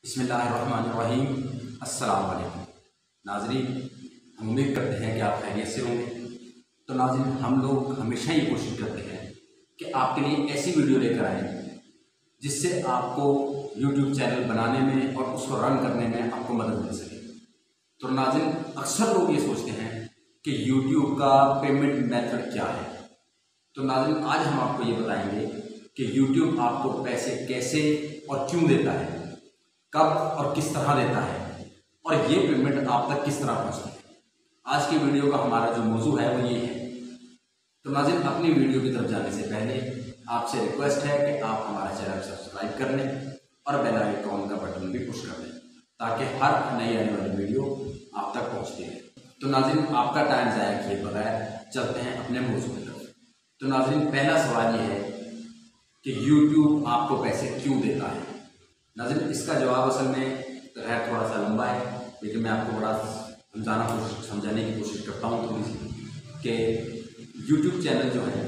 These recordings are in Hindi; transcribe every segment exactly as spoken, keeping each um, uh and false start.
बिस्मिल्लाहिर्रहमानिर्रहीम। अस्सलाम वालेकुम नाज़रीन, हम उम्मीद करते हैं कि आप खैरियत से होंगे। तो नाज़रीन, हम लोग हमेशा ये कोशिश करते हैं कि आपके लिए ऐसी वीडियो लेकर आएँ जिससे आपको यूट्यूब चैनल बनाने में और उसको रन करने में आपको मदद मिल सके। तो नाज़रीन, अक्सर लोग ये सोचते हैं कि यूट्यूब का पेमेंट मेथड क्या है। तो नाज़रीन, आज हम आपको ये बताएंगे कि यूट्यूब आपको पैसे कैसे और क्यों देता है, कब और किस तरह देता है, और ये पेमेंट आप तक किस तरह पहुँचती है। आज की वीडियो का हमारा जो मौजू है वो ये है। तो नाज़रीन, अपनी वीडियो की तरफ जाने से पहले आपसे रिक्वेस्ट है कि आप हमारा चैनल सब्सक्राइब कर लें और बेल आइकॉन का बटन भी पुश कर लें ताकि हर नई आने वाली वीडियो आप तक पहुँचती है। तो नाज़रीन, आपका टाइम ज़ाया किए बगैर चलते हैं अपने मौजू की तरफ। तो नाज़रीन, पहला सवाल ये है कि यूट्यूब आपको पैसे क्यों देता है। नाज़रीन, इसका जवाब असल में है थोड़ा सा लंबा है, लेकिन मैं आपको बड़ा समझाना कोशिश समझाने की कोशिश करता हूँ थोड़ी सी कि यूट्यूब चैनल जो है,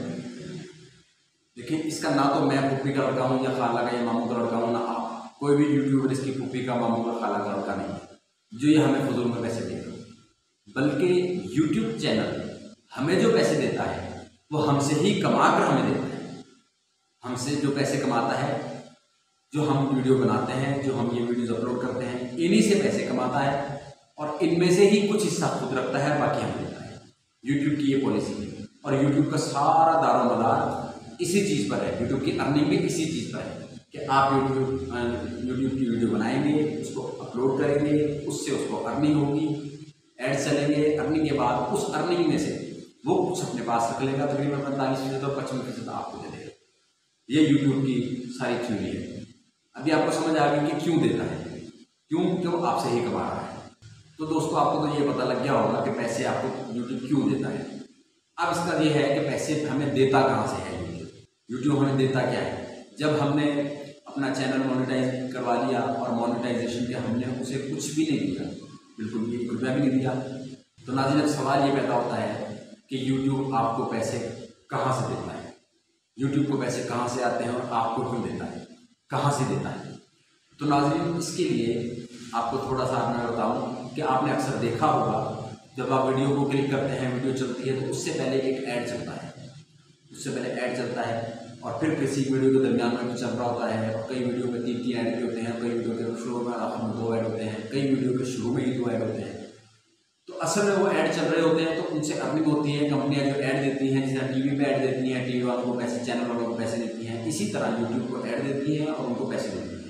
देखिए, इसका ना तो मैं पुप्पी का लड़का हूँ या खाला का या मामू का लड़का हूँ, ना आप कोई भी यूट्यूबर इसकी पुप्पी का, मामू का, खाला का लड़का नहीं है जो ये हमें फजूल में पैसे देगा। बल्कि यूट्यूब चैनल हमें जो पैसे देता है वो हमसे ही कमा कर हमें देता है। हमसे जो पैसे कमाता है, जो हम वीडियो बनाते हैं, जो हम ये वीडियोस अपलोड करते हैं, इन्हीं से पैसे कमाता है और इनमें से ही कुछ हिस्सा खुद रखता है, बाकी हमें देता है। यूट्यूब की ये पॉलिसी है और यूट्यूब का सारा दारोमदार इसी चीज़ पर है। यूट्यूब की अर्निंग भी इसी चीज़ पर है कि आप यूट्यूब यूट्यूब की वीडियो बनाएंगे, उसको अपलोड करेंगे, उससे उसको अर्निंग होगी, एड चलेंगे, अर्निंग के बाद उस अर्निंग में से वो कुछ अपने पास रख लेगा, तकरीबन पैंतालीस फीसद और पचपन फीसद आपको दे देगा। ये यूट्यूब की सारी थ्योरी है। अभी आपको समझ आ गई कि क्यों देता है, क्यों क्यों आपसे ही कमा रहा है। तो दोस्तों, आपको तो ये पता लग गया होगा कि पैसे आपको यूट्यूब क्यों देता है। अब इसका ये है कि पैसे हमें देता कहाँ से है यूट्यूब। यूट्यूब हमें देता क्या है? जब हमने अपना चैनल मोनेटाइज करवा लिया और मोनेटाइजेशन के हमने उसे कुछ भी नहीं दिया, बिल्कुल भी एक रुपया भी नहीं दिया, तो नाज़रीन, अब सवाल ये पैदा होता है कि यूट्यूब आपको पैसे कहाँ से देता है। यूट्यूब को पैसे कहाँ से आते हैं और आपको क्यों देता है, कहाँ से देता है। तो नाज़रीन, इसके लिए आपको थोड़ा सा मैं बताऊं कि आपने अक्सर देखा होगा, जब आप वीडियो को क्लिक करते हैं, वीडियो चलती है, तो उससे पहले एक ऐड चलता है। उससे पहले ऐड चलता है और फिर किसी वीडियो के दरमियान में भी चल रहा होता है, और कई वीडियो में तीन तीन ऐड भी होते हैं, कई वीडियो के शुरू में आखिर में दो ऐड होते हैं, कई वीडियो के शुरू में ही दो ऐड होते हैं। तो असल में वो ऐड चल रहे होते हैं तो उनसे अर्निंग होती है। कंपनियां जो ऐड देती हैं, जैसे टीवी पे ऐड देती हैं, टीवी वालों को पैसे, चैनल वालों को पैसे देती हैं, इसी तरह यूट्यूब को ऐड देती हैं और उनको पैसे देती हैं।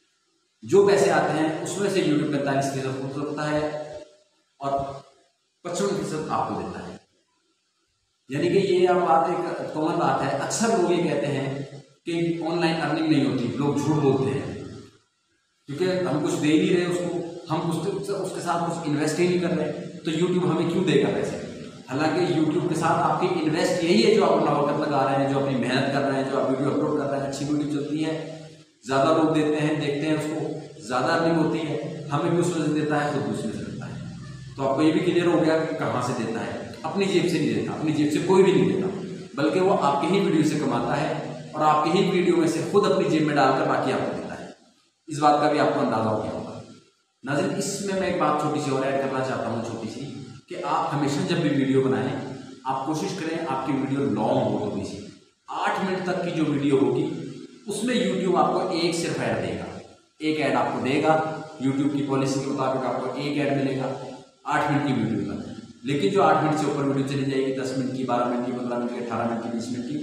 जो पैसे आते हैं उसमें से यूट्यूब पैंतालीस फीसद खुद रखता है और पचपन फीसद आपको देता है। यानी कि ये अब बात एक कॉमन बात है। अक्सर लोग ये कहते हैं कि ऑनलाइन अर्निंग नहीं होती, लोग झूठ बोलते हैं, क्योंकि हम कुछ दे ही नहीं रहे उसको, हम कुछ उसके साथ कुछ इन्वेस्ट ही नहीं कर रहे, तो यूट्यूब हमें क्यों देगा पैसे। हालांकि यूट्यूब के साथ आपकी इन्वेस्ट यही है, जो आप अपना वक्त लगा रहे हैं, जो अपनी मेहनत कर रहे हैं, जो आप वीडियो अपलोड कर रहे हैं, अच्छी वीडियो चलती है, ज़्यादा लोग देते हैं, देखते हैं उसको, ज़्यादा अर्निंग होती है, हमें भी उसमें से देता है, खुद भी उसमें से देता है। तो आपको ये भी क्लियर हो गया कि कहाँ से देता है। अपनी जेब से नहीं देता, अपनी जेब से कोई भी नहीं देता, बल्कि वो आपके ही वीडियो से कमाता है और आपके ही वीडियो में से खुद अपनी जेब में डालकर बाकी आपको देता है। इस बात का भी आपको अंदाजा हो गया होगा। नाज़रीन, इसमें मैं एक बात छोटी सी और ऐड करना चाहता हूँ, छोटी सी, कि आप हमेशा जब भी वीडियो बनाएं, आप कोशिश करें आपकी वीडियो लॉन्ग हो, थोड़ी सी आठ मिनट तक की जो वीडियो होगी उसमें यूट्यूब आपको एक सिर्फ ऐड देगा, एक ऐड आपको देगा। यूट्यूब की पॉलिसी के मुताबिक आपको एक ऐड मिलेगा आठ मिनट की वीडियो का। लेकिन जो आठ मिनट से ऊपर वीडियो चली जाएगी, दस मिनट की, बारह मिनट की, पंद्रह मिनट की, अठारह मिनट की, बीस मिनट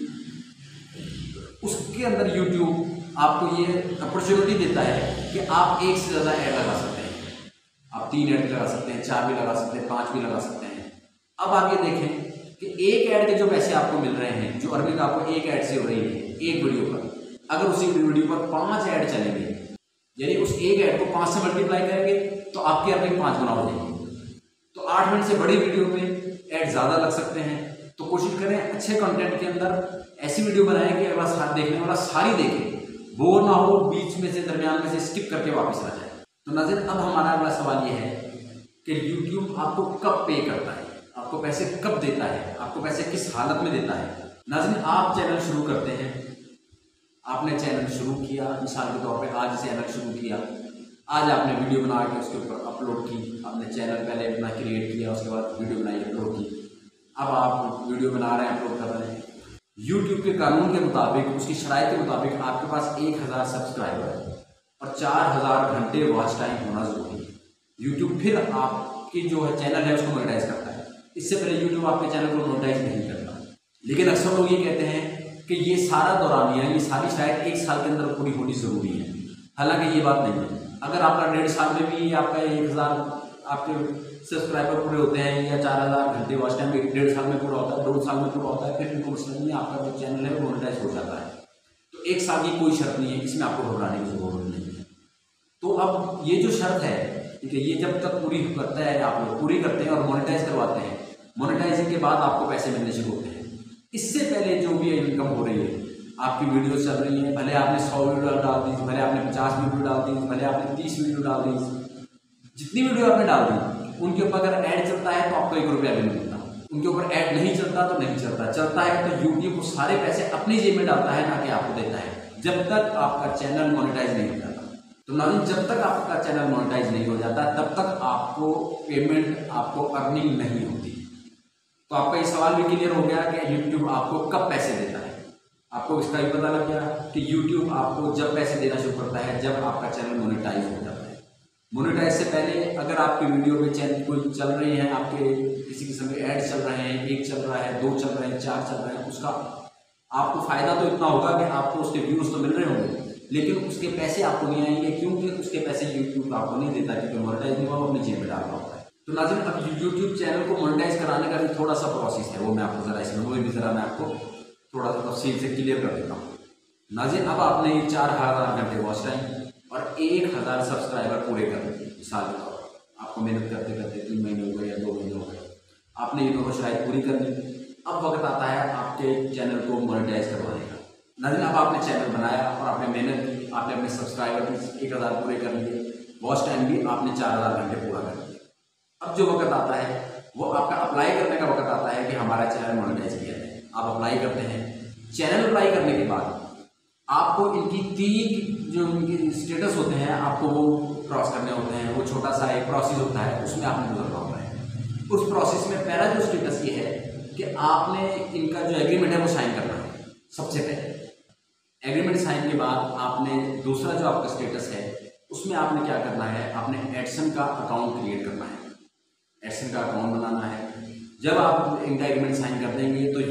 की, उसके अंदर यूट्यूब आपको ये अपॉर्चुनिटी देता है कि आप एक से ज़्यादा ऐड लगा सकते हैं। आप तीन ऐड लगा सकते हैं, चार भी लगा सकते हैं, पाँच भी लगा सकते हैं। अब आप ये देखें कि एक ऐड के जो पैसे आपको मिल रहे हैं, जो अर्निंग आपको एक ऐड से हो रही है एक वीडियो पर, अगर उसी वीडियो पर पाँच ऐड चलेंगे, यानी उस एक ऐड को पाँच से मल्टीप्लाई करेंगे तो आपकी अर्निंग पाँच गुना हो जाएगी। तो आठ मिनट से बड़ी वीडियो में ऐड ज़्यादा लग सकते हैं। तो कोशिश करें अच्छे कंटेंट के अंदर ऐसी वीडियो बनाएं कि अगला साथ देखने वाला सारी देखे, बोर ना हो, बीच में से, दरमियान में से स्किप करके वापस आ जाए। तो नाज़रीन, अब हमारा अगला सवाल ये है कि यूट्यूब आपको कब पे करता है, आपको पैसे कब देता है, आपको पैसे किस हालत में देता है। नाज़रीन, आप चैनल शुरू करते हैं, आपने चैनल शुरू किया, मिसाल के तौर पे आज चैनल शुरू किया, आज आपने वीडियो बना के उसके ऊपर अपलोड की, आपने चैनल पहले अपना क्रिएट किया, उसके बाद वीडियो बनाई अपलोड की, अब आप वीडियो बना रहे हैं अपलोड कर रहे हैं। यूट्यूब के कानून के मुताबिक, उसकी शराइत के मुताबिक आपके पास एक हज़ार सब्सक्राइबर है और चार हज़ार घंटे वॉच टाइम होना जरूरी है। यूट्यूब फिर आपकी जो है चैनल है उसको मोनेटाइज करता है। इससे पहले यूट्यूब आपके चैनल को मोनेटाइज नहीं करता। लेकिन अक्सर लोग ये कहते हैं कि ये सारा दौरानिया, ये सारी शराइत एक साल के अंदर पूरी होनी जरूरी है। हालांकि ये बात नहीं है। अगर आपका डेढ़ साल में भी आपका एक हज़ार आपके सब्सक्राइबर पूरे होते हैं या चार हज़ार घंटे वॉच टाइम एक डेढ़ साल में पूरा होता है, दो साल में पूरा होता है, फिर इनको मसला नहीं, आपका जो चैनल है वो मोनेटाइज हो जाता है। तो एक साल की कोई शर्त नहीं है, इसमें आपको घबराने की जरूरत नहीं है। तो अब ये जो शर्त है, ठीक है, ये जब तक पूरी करता है, आप लोग पूरी करते हैं और मोनेटाइज करवाते हैं, मोनेटाइजिंग के बाद आपको पैसे मिलने शुरू होते हैं। इससे पहले जो भी इनकम हो रही है, आपकी वीडियो चल रही है, भले आपने सौ वीडियो डाल दी, भले आपने पचास वीडियो डाल दी, भले आपने तीस वीडियो डाल दी, जितनी वीडियो आपने डाल दी उनके ऊपर अगर ऐड चलता है तो आपको एक रुपया भी नहीं मिलता। उनके ऊपर ऐड नहीं चलता तो नहीं चलता, चलता है तो यूट्यूब वो सारे पैसे अपनी जेब में डालता है, ना कि आपको देता है, जब तक आपका चैनल मोनेटाइज नहीं हो जाता। तो नाज़रीन, जब तक आपका चैनल मोनेटाइज नहीं हो जाता तब तक आपको पेमेंट, आपको अर्निंग नहीं होती। तो आपका ये सवाल भी क्लियर हो गया कि यूट्यूब आपको कब पैसे देता है। आपको इसका भी पता लग गया कि यूट्यूब आपको जब पैसे देना शुरू करता है जब आपका चैनल मोनेटाइज हो जाता है। मोनेटाइज से पहले अगर आपकी वीडियो पे चैनल कोई चल रही है, आपके किसी किस्म के ऐड चल रहे हैं, एक चल रहा है, दो चल रहे हैं, चार चल रहे हैं, उसका आपको फ़ायदा तो इतना होगा कि आपको उसके व्यूज़ तो मिल रहे होंगे, लेकिन उसके पैसे आपको नहीं आएंगे, क्योंकि उसके पैसे यूट्यूब आपको नहीं देता, क्योंकि मोनेटाइज नहीं हुआ, वो अपनी जेब में डाल रहा होता है। तो नाज़रीन, अब यूट्यूब चैनल को मोनेटाइज कराने का भी थोड़ा सा प्रोसेस है, वो मैं आपको ज़रा इसमें वो भी ज़रा मैं आपको थोड़ा सा तफसील से क्लियर कर देता हूँ। नाज़रीन, अब आपने चार हज़ार घंटे वॉच टाइम और एक हज़ार सब्सक्राइबर पूरे कर दिए साल के तौर पर। आपको मेहनत करते करते तीन महीने हो गए या दो महीने हो गए, आपने ये दोनों शराइत पूरी कर ली। अब वक्त आता है आपके चैनल को मोनेटाइज करवाने का। नाज़रीन, अब आपने चैनल बनाया और आपने मेहनत की, आपने अपने सब्सक्राइबर भी एक हज़ार पूरे कर लिए, वॉच टाइम भी आपने चार हज़ार घंटे पूरा कर लिया। अब जो वक्त आता है वो आपका अप्लाई करने का वक्त आता है कि हमारा चैनल मोनेटाइज किया जाए। आप अप्लाई करते हैं। चैनल अप्लाई करने के बाद आपको इनकी तीन जो इनके स्टेटस होते हैं आपको वो क्रॉस करने होते हैं। वो छोटा सा एक प्रोसेस होता है, उसमें आपने गुजरना होता है। उस प्रोसेस में पहला जो स्टेटस ये है कि आपने इनका जो एग्रीमेंट है वो साइन करना है। सबसे पहले एग्रीमेंट साइन के बाद आपने दूसरा जो आपका स्टेटस है उसमें आपने क्या करना है, आपने एडसन का अकाउंट क्रिएट करना है, एडसन का अकाउंट बनाना है। जब आप इनका एग्रीमेंट साइन कर देंगे तो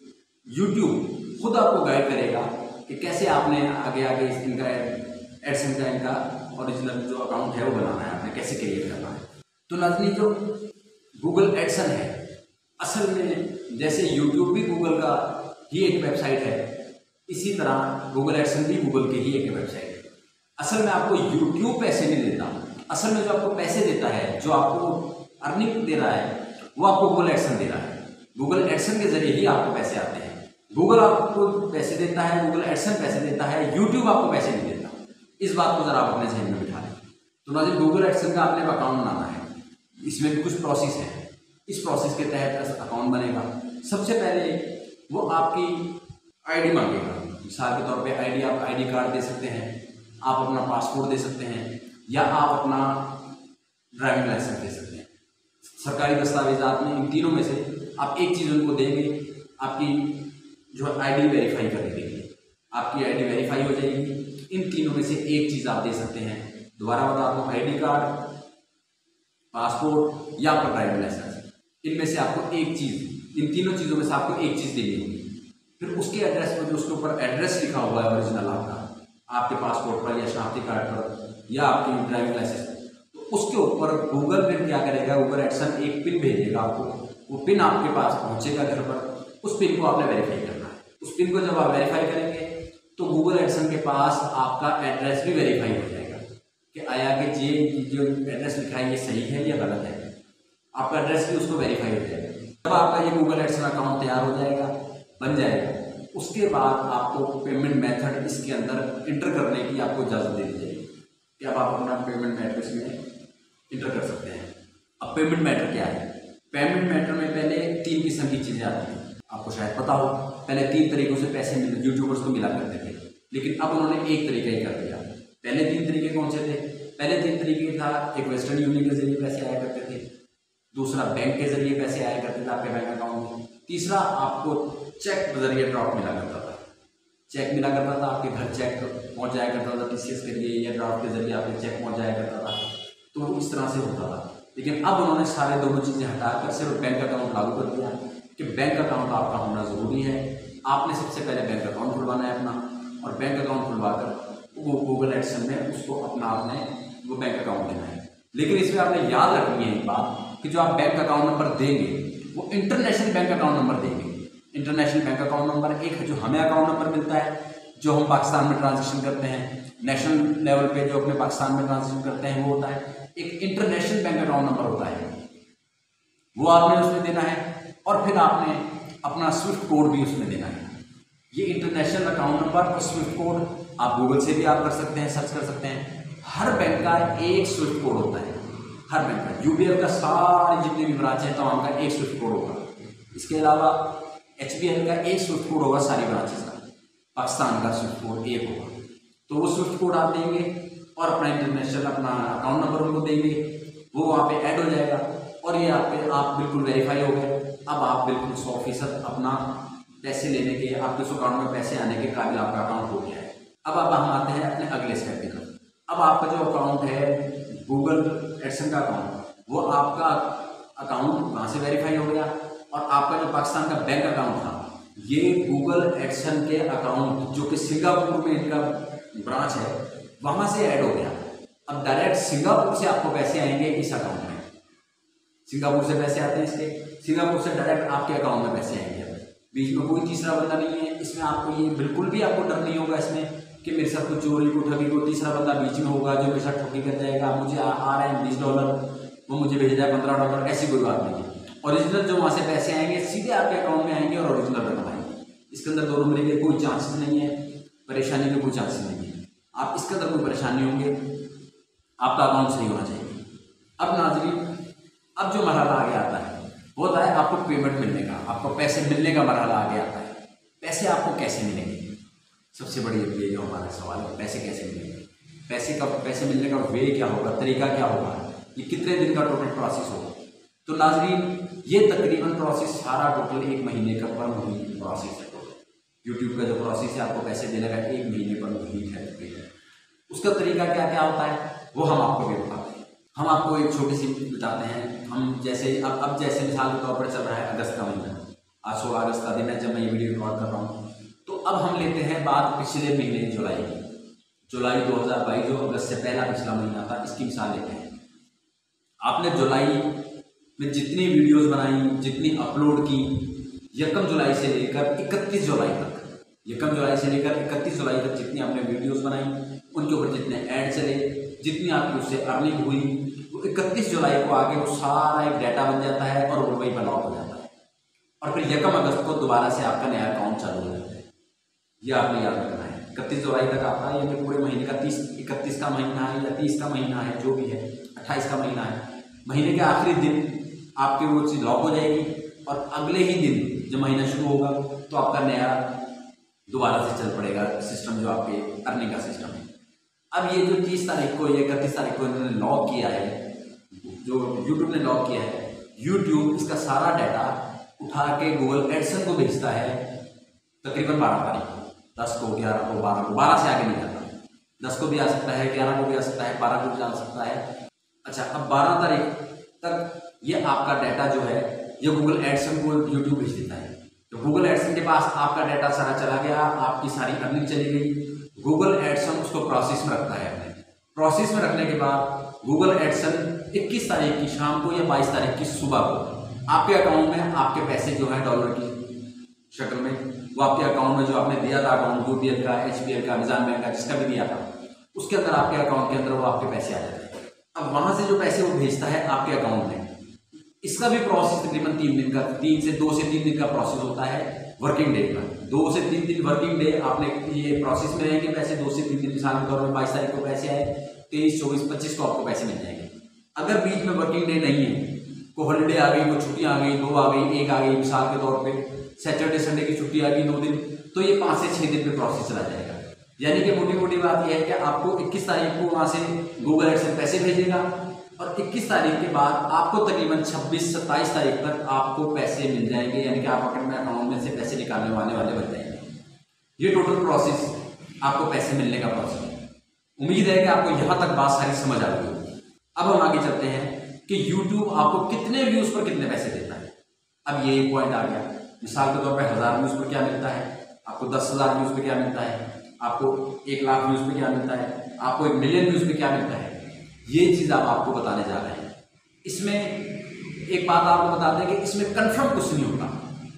यूट्यूब खुद आपको गाइड करेगा कि कैसे आपने आगे आगे इनका एडसन का इनका ओरिजिनल जो अकाउंट है वो बनाना है, आपने कैसे क्रिएट करना है। तो नाज़रीन, जो गूगल एडसन है असल में जैसे यूट्यूब भी गूगल का ही एक वेबसाइट है, इसी तरह गूगल एडसन भी गूगल की ही एक वेबसाइट है। असल में आपको यूट्यूब पैसे नहीं देता, असल में जो आपको पैसे देता है, जो आपको अर्निंग दे रहा है, वो आपको गूगल एडसन दे रहा है। गूगल एडसन के जरिए ही आपको पैसे आते हैं। गूगल आपको पैसे देता है, गूगल एडसन पैसे देता है, यूट्यूब आपको पैसे नहीं देता। इस बात को जरा आप अपने जहन में बिठा लें। तो नाज़रीन, गूगल एडसन का आपने अकाउंट बनाना है, इसमें भी कुछ प्रोसेस है। इस प्रोसेस के तहत अकाउंट बनेगा। सबसे पहले वो आपकी आईडी मांगेगा। मिसाल के तौर पे आईडी, आप आईडी कार्ड दे सकते हैं, आप अपना पासपोर्ट दे सकते हैं, या आप अपना ड्राइविंग लाइसेंस दे सकते हैं। सरकारी दस्तावेजात में इन तीनों में से आप एक चीज़ उनको देंगे, आपकी जो आईडी वेरीफाई करने के लिए आपकी आईडी वेरीफाई हो जाएगी। इन तीनों में से एक चीज़ आप दे सकते हैं। दोबारा बता दूँ, आईडी कार्ड, पासपोर्ट या आपका ड्राइविंग लाइसेंस, इनमें से आपको एक चीज़, इन तीनों चीज़ों में से आपको एक चीज़ देनी होगी। फिर उसके एड्रेस पर, जो उसके ऊपर एड्रेस लिखा हुआ है ओरिजिनल आपका, आपके पासपोर्ट पर या शनाख्ती कार्ड पर या आपकी ड्राइविंग लाइसेंस, तो उसके ऊपर गूगल फिर क्या करेगा, गूगल एडसन एक पिन भेजेगा आपको। वो पिन आपके पास पहुंचेगा घर पर, उस पिन को आपने वेरीफाई करना है। उस पिन को जब आप वेरीफाई करेंगे तो गूगल एडसन के पास आपका एड्रेस भी वेरीफाई हो जाएगा कि आया कि ये जो एड्रेस लिखा है ये सही है या गलत है। आपका एड्रेस भी उसको वेरीफाई हो जाएगा। जब आपका ये गूगल एडसन अकाउंट तैयार हो जाएगा, बन जाएगा, उसके बाद आपको पेमेंट मेथड इसके अंदर इंटर करने की आपको इजाज़त दे दी जाएगी कि अब आप अपना पेमेंट मेथड इसमें इंटर कर सकते हैं। अब पेमेंट मेथड क्या है? पेमेंट मेथड में पहले तीन किस्म की चीज़ें आती हैं, आपको शायद पता हो। पहले तीन तरीकों से पैसे मिल यूट्यूबर्स को मिला करते थे, लेकिन अब उन्होंने एक तरीका ही कर दिया। पहले तीन तरीके कौन से थे? पहले तीन तरीके था, एक वेस्टर्न यूनियन के जरिए पैसे आया करते थे, दूसरा बैंक के जरिए पैसे आया करते थे आपके बैंक अकाउंट में, तीसरा आपको चेक के जरिए ड्रॉप मिला करता था। चेक मिला करता था, आपके घर चेक पहुंच जाया करता था टीसीएस के लिए, या ड्रॉप के जरिए आपके चेक पहुंच जाया करता था। तो इस तरह से होता था। लेकिन अब उन्होंने सारे दोनों चीज़ें हटाकर सिर्फ बैंक अकाउंट लागू कर दिया कि बैंक अकाउंट आपका होना ज़रूरी है। आपने सबसे पहले बैंक अकाउंट खुलवाना है अपना, और बैंक अकाउंट खुलवा कर वो गूगल एडसन में उसको अपना आपने वो बैंक अकाउंट देना है। लेकिन इसमें आपने याद रखनी है एक बात कि जो आप बैंक अकाउंट नंबर देंगे वो इंटरनेशनल बैंक अकाउंट नंबर देंगे। इंटरनेशनल बैंक अकाउंट नंबर एक है जो हमें अकाउंट नंबर मिलता है, जो हम पाकिस्तान में ट्रांजेक्शन करते हैं, नेशनल लेवल पे जो अपने पाकिस्तान में ट्रांजेक्शन करते हैं वो होता है। एक इंटरनेशनल बैंक अकाउंट नंबर होता है, वो आपने उसमें देना है, और फिर आपने अपना स्विफ्ट कोड भी उसमें देना है। ये इंटरनेशनल अकाउंट नंबर और स्विफ्ट कोड आप गूगल से भी आप कर सकते हैं, सर्च कर सकते हैं। हर बैंक का एक स्विफ्ट कोड होता है, हर बैंक का। यूबीएल का सारी जितने भी ब्रांच है तमाम का एक स्विफ्ट कोड होगा। इसके अलावा एचबीएल का एक स्विफ्ट कोड होगा सारी ब्रांचेस का, पाकिस्तान का स्विफ्ट कोड एक होगा। तो वो स्विफ्ट कोड आप देंगे और अपना इंटरनेशनल अपना अकाउंट नंबर उनको देंगे, वो वहाँ पे ऐड हो जाएगा, और ये आपके आप बिल्कुल वेरीफाई हो गए। अब आप बिल्कुल सौ फीसद अपना पैसे लेने के, आपके उस अकाउंट में पैसे आने के काबिल आपका अकाउंट हो गया है। अब अब हम आते हैं अपने अगले स्टेप की तरफ। अब आपका जो अकाउंट है गूगल एडसन का अकाउंट, वो आपका अकाउंट वहाँ से वेरीफाई हो गया, और आपका जो पाकिस्तान का बैंक अकाउंट था ये गूगल एडसन के अकाउंट जो कि सिंगापुर में इनका ब्रांच है वहाँ से ऐड हो गया। अब डायरेक्ट सिंगापुर से आपको पैसे आएंगे इस अकाउंट में, सिंगापुर से पैसे आते हैं इसके, सिंगापुर से डायरेक्ट आपके अकाउंट में पैसे आएंगे। बीच में कोई तीसरा बंदा नहीं है इसमें, आपको ये बिल्कुल भी आपको डर नहीं होगा इसमें कि मेरे साथ कोई चोरी को ठगी को तीसरा बंदा बीच में होगा जो मेरे साथ ठगी कर जाएगा। मुझे आ, आ रहे हैं बीस डॉलर, वो मुझे भेज जाए पंद्रह डॉलर, ऐसी कोई बात नहीं है। ओरिजिनल जो वहाँ से पैसे आएंगे सीधे आपके अकाउंट में आएंगे और ओरिजिनल रकम आएंगे। इसके अंदर दो नंबरी के कोई चांसेस नहीं है, परेशानी के कोई चांसेस नहीं है। आप इसके अंदर कोई परेशानी होंगे, आपका अकाउंट सही होना चाहिए। अब नाज़रीन, अब जो मरहला आगे आता है वो होता है आपको पेमेंट मिलने का, आपको पैसे मिलने का मरहला आगे आता है। पैसे आपको कैसे मिलेंगे? सबसे बड़ी ये जो हमारा सवाल है, पैसे कैसे मिलेंगे? पैसे का पैसे मिलने का वे क्या होगा, तरीका क्या होगा, ये कितने दिन का टोटल प्रोसेस होगा? तो नाज़रीन, ये तकरीबन प्रोसेस सारा टोटल एक महीने का पर हुई प्रोसेस है। यूट्यूब का जो प्रोसेस है आपको पैसे देने का एक महीने पर हुई है। उसका तरीका क्या क्या होता है वो हम आपको भी बताते हैं। हम आपको एक छोटी सी बताते हैं। हम जैसे अब अब जैसे मिसाल के तौर पर चल रहा है अगस्त का महीना, आज सोलह अगस्त का दिन है जब मैं ये वीडियो रिकॉर्ड कर रहा हूँ। तो अब हम लेते हैं बात पिछले महीने जुलाई की, जुलाई दो हज़ार बाईस जो अगस्त से पहला पिछला महीना था, इसकी मिसाल लेते हैं। आपने जुलाई में जितनी वीडियोस बनाई, जितनी अपलोड की, यकम जुलाई से लेकर इकतीस जुलाई तक, यकम जुलाई से लेकर इकतीस जुलाई तक जितनी आपने वीडियोस बनाई, उनके ऊपर जितने ऐड चले, जितनी आपकी उससे अर्निंग हुई, वो इकतीस जुलाई को आगे वो सारा एक डाटा बन जाता है और वो वहीं पर लॉक हो जाता है। और फिर यकम अगस्त को दोबारा से आपका नया अकाउंट चालू हो जाता है। ये आपने याद रखना है। इकतीस जुलाई तक आपका ये पूरे महीने का तीस इकतीस का महीना है या तीस का महीना है, जो भी है, अट्ठाईस का महीना है, महीने के आखिरी दिन आपकी वो चीज़ लॉक हो जाएगी, और अगले ही दिन जब महीना शुरू होगा तो आपका नया दोबारा से चल पड़ेगा सिस्टम, जो आपके अर्निंग का सिस्टम है। अब ये जो तीस तारीख को या इकतीस तारीख को इन्होंने लॉक किया है, जो यूट्यूब ने लॉक किया है, यूट्यूब इसका सारा डाटा उठा के गूगल एडसन को भेजता है तकरीबन बारह तारीख को, दस को, ग्यारह को, बारह को, बारह से आगे नहीं जाता। दस को भी आ सकता है, ग्यारह को भी आ सकता है, बारह को भी आ सकता है। अच्छा, अब बारह तारीख तक ये आपका डाटा जो है ये गूगल एडसन को यूट्यूब भेज देता है। तो गूगल एडसन के पास आपका डाटा सारा चला गया, आपकी सारी अर्निंग चली गई। गूगल एडसन उसको प्रोसेस में रखता है। अपने प्रोसेस में रखने के बाद गूगल एडसन इक्कीस तारीख की शाम को या बाईस तारीख की सुबह को आपके अकाउंट में आपके पैसे जो है डॉलर की शक्ल में वो आपके अकाउंट में जो आपने दिया था अकाउंट यूबीएल का, एचबीएल का, निजाम बैंक का, जिसका भी दिया था, उसके अंदर आपके अकाउंट के अंदर वो आपके पैसे आ जाते हैं। अब वहां से जो पैसे वो भेजता है आपके अकाउंट में, इसका भी प्रोसेस तकरीबन तीन दिन का, तीन से दो से तीन दिन का प्रोसेस होता है वर्किंग डे का। दो से तीन दिन वर्किंग डे आपने ये प्रोसेस में रहेंगे पैसे, दो से तीन दिन मिसाल के तौर पर बाईस तारीख को पैसे आए, तेईस चौबीस पच्चीस को आपको पैसे मिल जाएंगे। अगर बीच में वर्किंग डे नहीं है, कोई हॉलीडे आ गई, कोई छुट्टी आ गई, दो आ गई, एक आ गई, मिसाल के तौर पे सैटरडे संडे की छुट्टी आ गई दो दिन, तो ये पाँच से छः दिन पे प्रोसेस चला जाएगा। यानी कि मोटी मोटी बात यह है कि आपको इक्कीस तारीख को वहाँ से गूगल एडसेंस पैसे भेजेगा और इक्कीस तारीख के बाद आपको तकरीबन छब्बीस सत्ताईस तारीख तक आपको पैसे मिल जाएंगे, यानी कि आप अपने अकाउंट में से पैसे निकालने वाले वाले बन जाएंगे। ये टोटल प्रोसेस आपको पैसे मिलने का प्रोसेस है। उम्मीद है कि आपको यहाँ तक बात सारी समझ आ गई होगी। अब हम आगे चलते हैं कि यूट्यूब आपको कितने व्यूज़ पर कितने पैसे देता है। अब ये एक पॉइंट आ गया। मिसाल के तौर पर हज़ार व्यूज़ पर क्या मिलता है, आपको दस हज़ार व्यूज़ पर क्या मिलता है, आपको एक लाख व्यूज़ पे क्या मिलता है, आपको एक मिलियन व्यूज़ पे क्या मिलता है। ये चीज़ आप आपको बताने जा रहे हैं। इसमें एक बात आपको बता दें कि इसमें कंफर्म कुछ नहीं होता।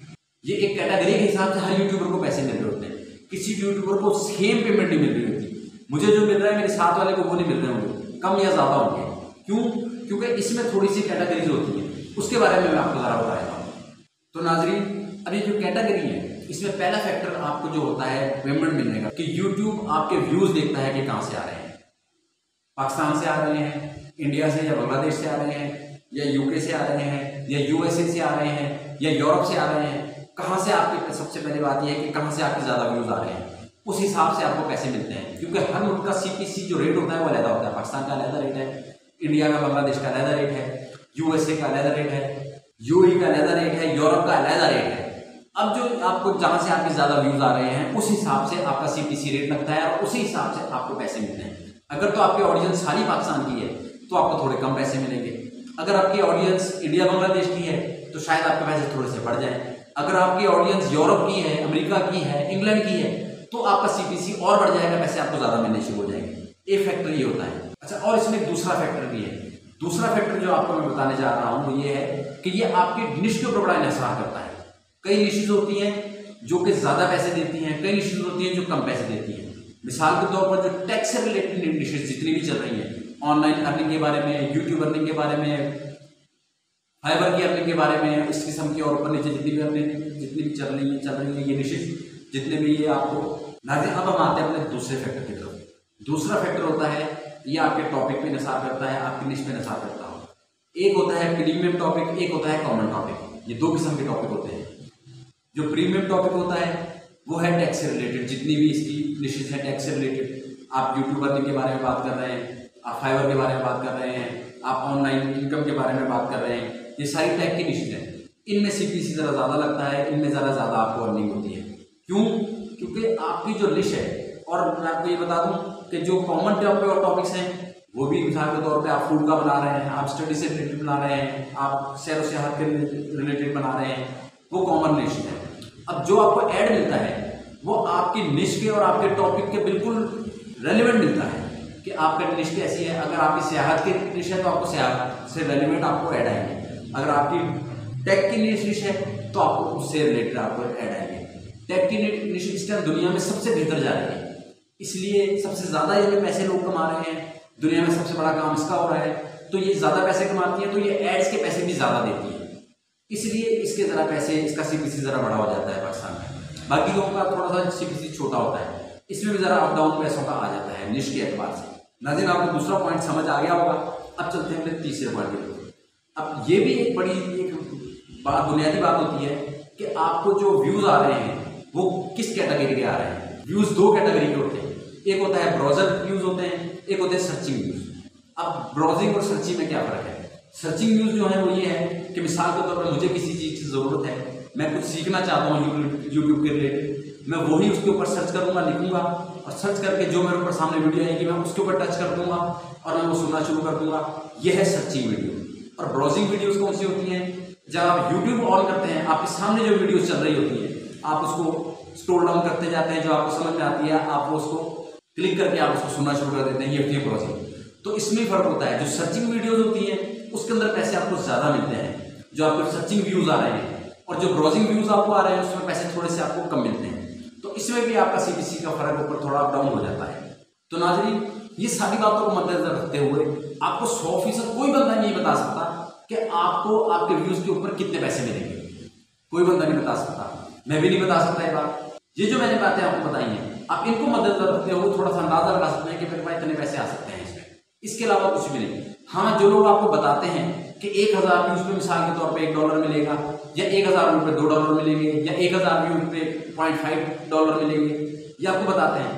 ये एक कैटेगरी के हिसाब से हर यूट्यूबर को पैसे मिल रहे होते हैं। किसी यूट्यूबर को सेम पेमेंट नहीं मिल रही होती। मुझे जो मिल रहा है मेरे साथ वाले को वो नहीं मिल रहे होंगे, कम या ज़्यादा होंगे। क्यों? क्योंकि इसमें थोड़ी सी कैटेगरीज होती हैं, उसके बारे में मैं आपको ज़रा बताएगा। तो नाजरीन, अब ये जो कैटेगरी है इसमें पहला फैक्टर आपको जो होता है पेमेंट मिलने का, कि यूट्यूब आपके व्यूज़ देखता है कि कहाँ से आ रहे हैं। पाकिस्तान से आ रहे हैं, इंडिया से या बांग्लादेश से आ रहे हैं, या यूके से आ रहे हैं, या यूएसए से आ रहे हैं, या यूरोप से आ रहे हैं। कहाँ से आपके, सबसे पहली बात यह है कि कहाँ से आपके ज़्यादा व्यूज़ आ रहे हैं, उस हिसाब से आपको पैसे मिलते हैं। क्योंकि हर मुल्क का सीपीसी जो रेट होता है वो अलग होता है। पाकिस्तान का अलग रेट है, इंडिया का बांग्लादेश का अलग रेट है, यूएसए का अलग रेट है, यूएई का अलग रेट है, यूरोप का अलग रेट है। अब जो आपको जहाँ से आपके ज़्यादा व्यूज़ आ रहे हैं उस हिसाब से आपका सीपीसी रेट लगता है और उसी हिसाब से आपको पैसे मिलते हैं। अगर तो आपकी ऑडियंस सारी पाकिस्तान की है तो आपको थोड़े कम पैसे मिलेंगे। अगर आपकी ऑडियंस इंडिया बांग्लादेश की है तो शायद आपके पैसे थोड़े से बढ़ जाएं। अगर आपकी ऑडियंस यूरोप की है, अमेरिका की है, इंग्लैंड की है तो आपका सीपीसी और बढ़ जाएगा, पैसे आपको ज़्यादा मिलने शुरू हो जाएंगे। एक फैक्टर ये होता है। अच्छा, और इसमें एक दूसरा फैक्टर भी है। दूसरा फैक्टर जो आपको मैं बताने जा रहा हूँ वो ये है कि ये आपकी निश के ऊपर बड़ा इन्हिसार करता है। कई निशेज होती हैं जो कि ज़्यादा पैसे देती हैं, कई निशेज होती हैं जो कम पैसे देती हैं। मिसाल के तौर पर जो टैक्स से रिलेटेड निशेज जितनी भी चल रही हैं, ऑनलाइन अर्निंग के बारे में, यूट्यूब अर्निंग के बारे में, फाइबर की अर्निंग के बारे में, इस किस्म की और ऊपर नीचे जितनी भी अर्निंग जितनी भी चल रही है चल रही है ये निशेज जितने भी ये आपको नाज़रीन। अब हम आते हैं अपने दूसरे फैक्टर की तरफ। दूसरा फैक्टर होता है ये आपके टॉपिक पे निसार करता है, आपकी निश पे निसार करता है। एक होता है प्रीमियम टॉपिक, एक होता है कॉमन टॉपिक। ये दो किस्म के टॉपिक होते हैं। जो प्रीमियम टॉपिक होता है वो है टैक्स से रिलेटेड, जितनी भी इसकी निशेज है टैक्स से रिलेटेड। आप यूट्यूब अर्निंग के बारे में बात कर रहे हैं, आप फाइबर के बारे में बात कर रहे हैं, आप ऑनलाइन इनकम के बारे में बात कर रहे हैं, ये सारी टैग की निशेज है। इनमें सीपीसी ज़रा ज़्यादा लगता है, इनमें ज़रा ज़्यादा आपको अर्निंग होती है। क्यों? क्योंकि आपकी जो निश है, और मैं आपको ये बता दूं कि जो कॉमन टॉपिक्स हैं वो भी मिसाल के तौर पे आप फूड का बना रहे हैं, आप स्टडी से रिलेटेड बना रहे हैं, आप सैर व सियाहत के रिलेटेड बना रहे हैं, वो कॉमन निश है। अब जो आपको ऐड मिलता है वो आपकी निश के और आपके टॉपिक के बिल्कुल रेलिवेंट मिलता है कि आपका निश कैसी है। अगर आपकी सियाहत की निश है तो आपको सियाहत से रेलिवेंट आपको ऐड आएंगे। अगर आपकी टेक की निश है तो आपको उससे रिलेटेड आपको ऐड आएंगे। टेक की निश इस टाइम दुनिया में सबसे भीतर जा रही है, इसलिए सबसे ज़्यादा ये पैसे लोग कमा रहे हैं, दुनिया में सबसे बड़ा काम इसका हो रहा है। तो ये ज़्यादा पैसे कमाती है तो ये एड्स के पैसे भी ज़्यादा देती है, इसलिए इसके ज़रा पैसे, इसका सीपीसी ज़रा बड़ा हो जाता है पाकिस्तान में। बाकी लोगों का थोड़ा सा सीपीसी छोटा होता है, इसमें भी ज़रा अप डाउन पैसों का आ जाता है निश के एतबार से। नाज़रीन, आपको दूसरा पॉइंट समझ आ गया होगा। अब चलते हैं अपने तीसरे पॉइंट की तरफ। अब ये भी एक बड़ी एक बात, बुनियादी बात होती है कि आपको जो व्यूज़ आ रहे हैं वो किस कैटेगरी के आ रहे हैं। व्यूज़ दो कैटेगरी के होते हैं, एक होता है ब्राउज़र व्यूज़ होते हैं, एक होते हैं सर्चिंग व्यूज़। अब ब्राउजिंग और सर्चिंग में क्या फ़र्क है? सर्चिंग व्यूज़ जो है वो ये है कि मिसाल के तौर पर मुझे किसी चीज़ की ज़रूरत है, मैं कुछ सीखना चाहता हूँ यूट्यूब के रिलेटेड, मैं वही उसके ऊपर सर्च करूँगा, लिखूँगा और सर्च करके जो मेरे ऊपर सामने वीडियो आएगी मैं उसके ऊपर टच कर दूँगा और मैं वो सुनना शुरू कर दूँगा। यह है सर्चिंग वीडियो। और ब्राउजिंग वीडियोज़ कौन सी होती हैं? जब आप यूट्यूब ऑन करते हैं, आपके सामने जो वीडियोज़ चल रही होती हैं, आप उसको स्क्रॉल डाउन करते जाते हैं, जो आपको समझ में आती है आप वो उसको क्लिक करके आप उसको सुनना शुरू कर देते हैं। ये होती है ब्राउजिंग। तो इसमें फ़र्क होता है। जो सर्चिंग वीडियोज़ होती हैं उसके अंदर पैसे आपको ज़्यादा मिलते हैं, जो आपके सर्चिंग व्यूज़ आ रहे हैं, और जो ब्राउजिंग व्यूज़ आपको आ रहे हैं उसमें पैसे थोड़े से आपको कम मिलते हैं। तो इसमें भी आपका सीपीसी का फ़र्क ऊपर थोड़ा अप डाउन हो जाता है। तो नाज़रीन, ये सारी बातों को मद्देनजर रखते हुए आपको सौ फीसद कोई बंदा नहीं बता सकता कि आपको आपके व्यूज़ के ऊपर कितने पैसे मिलेंगे। कोई बंदा नहीं बता सकता, मैं भी नहीं बता सकता ये बात। ये जो मैंने बातें आपको बताई हैं, आप इनको मद्देनजर रखते हुए थोड़ा सा अंदाजा लगा सकते हैं कि मेरे पास इतने पैसे आ सकते हैं इसमें। इसके अलावा कुछ भी नहीं। हाँ, जो लोग आपको बताते हैं कि एक हज़ार व्यूज़ पे मिसाल के तौर पे एक डॉलर मिलेगा, या एक हज़ार व्यूज़ पे दो डॉलर मिलेंगे, या एक हज़ार व्यूज़ पे पॉइंट फाइव डॉलर मिलेंगे, ये आपको बताते हैं,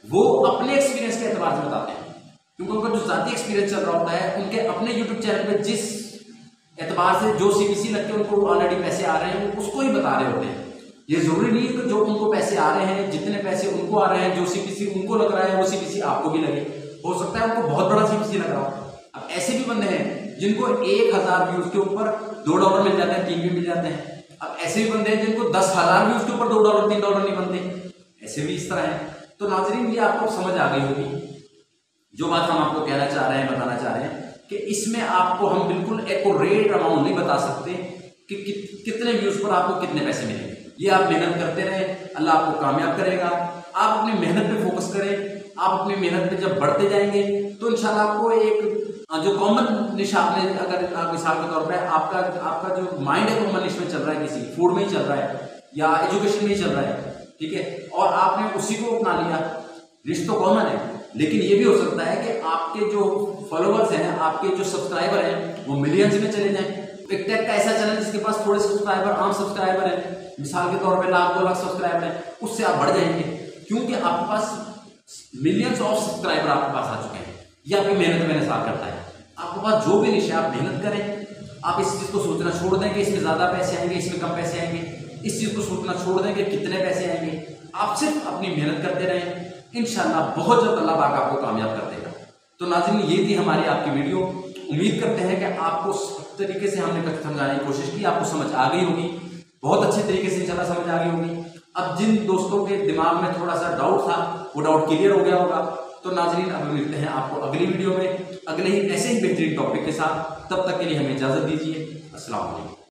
वो अपने एक्सपीरियंस के एतबार से बताते हैं, क्योंकि उनका जो ज़ाती एक्सपीरियंस चल रहा होता है, उनके अपने यूट्यूब चैनल पे जिस एतबार से जो सीपीसी लग के उनको ऑलरेडी पैसे आ रहे हैं उसको ही बता रहे होते हैं। ये जरूरी नहीं है कि जो उनको पैसे आ रहे हैं, जितने पैसे उनको आ रहे हैं, जो सीपीसी उनको लग रहा है वो सीपीसी आपको भी लगे। हो सकता है उनको बहुत बड़ा सीपीसी लग रहा हो। अब ऐसे भी बंदे हैं जिनको एक हजार व्यूज के ऊपर दो डॉलर मिल जाते हैं, तीन भी मिल जाते हैं। अब ऐसे भी बंदे हैं जिनको दस हजार व्यूज के ऊपर दो डॉलर तीन डॉलर नहीं बनते, ऐसे भी इस तरह है। तो नाजरीन, ये आपको समझ आ गई होगी जो बात हम आपको कहना चाह रहे हैं, बताना चाह रहे हैं कि इसमें आपको हम बिल्कुल एक्यूरेट अमाउंट नहीं बता सकते कि कि कितने व्यूज पर आपको कितने पैसे मिलेंगे। ये आप मेहनत करते रहे, अल्लाह आपको कामयाब करेगा। आप अपनी मेहनत पे फोकस करें। आप अपनी मेहनत पे जब बढ़ते जाएंगे तो इंशाल्लाह आपको एक जो कॉमन निश आपने अगर मिसाल के तौर पे आपका आपका जो माइंड है कॉमन निश में चल रहा है, किसी फूड में ही चल रहा है या एजुकेशन में ही चल रहा है, ठीक है, और आपने उसी को अपना लिया, रिश्त तो कॉमन है। लेकिन ये भी हो सकता है कि आपके जो फॉलोअर्स हैं, आपके जो सब्सक्राइबर हैं, वो मिलियंस में चले जाएं। एक टेक का ऐसा चैनल जिसके पास थोड़े सब्सक्राइबर, आम सब्सक्राइबर हैं, मिसाल के तौर पे लाख दो लाख सब्सक्राइबर हैं, उससे आप बढ़ जाएंगे, क्योंकि आपके पास मिलियंस ऑफ सब्सक्राइबर आपके पास आ चुके हैं। ये आपकी मेहनत में इंसार करता है। आपके पास जो भी निश है, आप मेहनत करें। आप इस चीज़ को सोचना छोड़ दें कि इसमें ज़्यादा पैसे आएंगे, इसमें कम पैसे आएंगे। इस चीज़ को सोचना छोड़ दें कि कितने पैसे आएंगे। आप सिर्फ अपनी मेहनत करते रहें, इंशाल्लाह बहुत जल्द अल्लाह पाक आपको कामयाब कर देगा। तो नाज़रीन, ये थी हमारी आपकी वीडियो। उम्मीद करते हैं कि आपको सब तरीके से हमने कुछ समझाने की कोशिश की, आपको समझ आ गई होगी, बहुत अच्छे तरीके से इंशाल्लाह समझ आ गई होगी। अब जिन दोस्तों के दिमाग में थोड़ा सा डाउट था, वो डाउट क्लियर हो गया होगा। तो नाज़रीन, अब मिलते हैं आपको अगली वीडियो में अगले ही ऐसे ही बेहतरीन टॉपिक के साथ। तब तक के लिए हमें इजाज़त दीजिए। अस्सलाम वालेकुम।